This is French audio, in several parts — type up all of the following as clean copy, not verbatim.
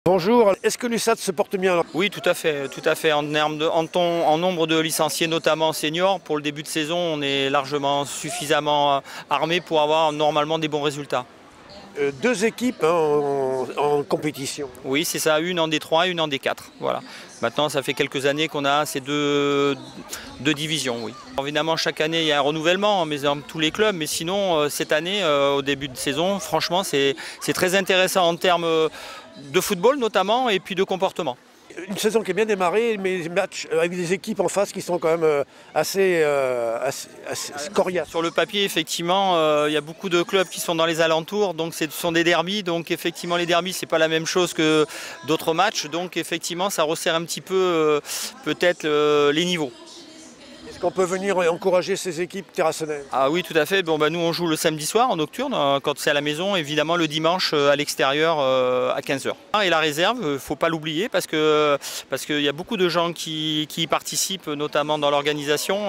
Bonjour, est-ce que l'USAT se porte bien alors? Oui, tout à fait, tout à fait. En nombre de licenciés, notamment seniors, pour le début de saison, on est largement suffisamment armé pour avoir normalement des bons résultats. Deux équipes en compétition. Oui, c'est ça, une en D3 et une en D4. Voilà. Maintenant, ça fait quelques années qu'on a ces deux divisions, oui. Évidemment, chaque année, il y a un renouvellement, mais dans tous les clubs. Mais sinon, cette année, au début de saison, franchement, c'est très intéressant en termes de football notamment et puis de comportement. Une saison qui est bien démarrée, mais des matchs avec des équipes en face qui sont quand même assez coriaces. Sur le papier, effectivement, il y a beaucoup de clubs qui sont dans les alentours, donc ce sont des derbys. Donc effectivement, les derbys, c'est pas la même chose que d'autres matchs. Donc effectivement, ça resserre un petit peu peut-être les niveaux. Est-ce qu'on peut venir encourager ces équipes terrassonnaises? Ah oui, tout à fait. Bon, nous, on joue le samedi soir en nocturne, quand c'est à la maison, évidemment le dimanche à l'extérieur à 15 h. Et la réserve, il ne faut pas l'oublier parce qu'il y a beaucoup de gens qui y participent, notamment dans l'organisation.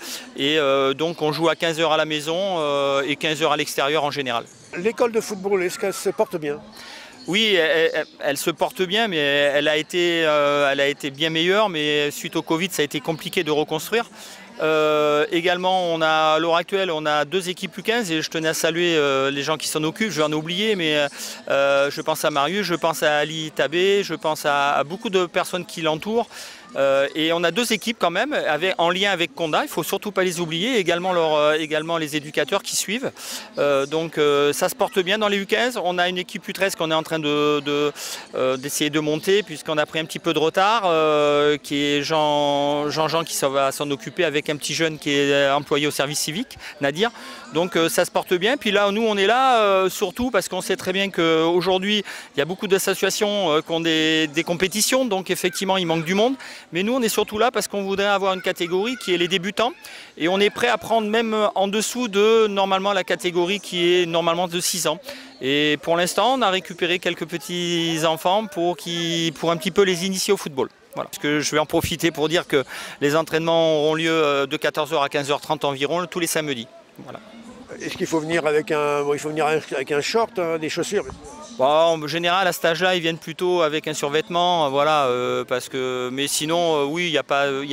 Donc on joue à 15 h à la maison et 15 h à l'extérieur en général. L'école de football, est-ce qu'elle se porte bien? Oui, elle se porte bien, mais elle a été bien meilleure. Mais suite au Covid, ça a été compliqué de reconstruire. Également, à l'heure actuelle, on a deux équipes U15 et je tenais à saluer les gens qui s'en occupent. Je vais en oublier, mais je pense à Marius, je pense à Ali Tabé, je pense à beaucoup de personnes qui l'entourent. Et on a deux équipes quand même en lien avec Condat, il ne faut surtout pas les oublier, également les éducateurs qui suivent. Donc ça se porte bien dans les U15. On a une équipe U13 qu'on est en train d'essayer de monter puisqu'on a pris un petit peu de retard, qui est Jean qui va s'en occuper avec un petit jeune qui est employé au service civique, Nadir. Donc ça se porte bien. Puis là, nous on est là surtout parce qu'on sait très bien qu'aujourd'hui il y a beaucoup d'associations qui ont des compétitions, donc effectivement il manque du monde. Mais nous, on est surtout là parce qu'on voudrait avoir une catégorie qui est les débutants. Et on est prêt à prendre même en dessous de normalement la catégorie qui est normalement de 6 ans. Et pour l'instant, on a récupéré quelques petits enfants pour un petit peu les initier au football. Voilà. Parce que je vais en profiter pour dire que les entraînements auront lieu de 14 h à 15 h 30 environ tous les samedis. Voilà. Est-ce qu'il faut venir avec un short, des chaussures? Bon, en général, à cet âge-là, ils viennent plutôt avec un survêtement, voilà, mais sinon, oui, il n'y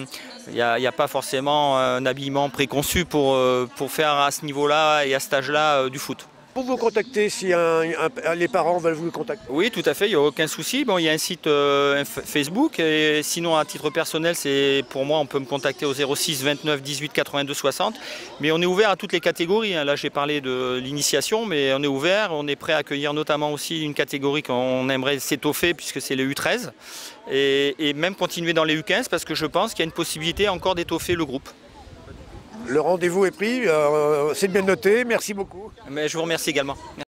a pas forcément un habillement préconçu pour faire à ce niveau-là et à cet âge-là du foot. Pour vous contacter, si les parents veulent vous contacter? Oui, tout à fait, il n'y a aucun souci. Bon, il y a un site Facebook, et sinon à titre personnel, pour moi, on peut me contacter au 06 29 18 82 60. Mais on est ouvert à toutes les catégories. Là, j'ai parlé de l'initiation, mais on est ouvert. On est prêt à accueillir notamment aussi une catégorie qu'on aimerait s'étoffer, puisque c'est le U13. Et même continuer dans les U15, parce que je pense qu'il y a une possibilité encore d'étoffer le groupe. Le rendez-vous est pris, c'est bien noté, merci beaucoup. Mais je vous remercie également.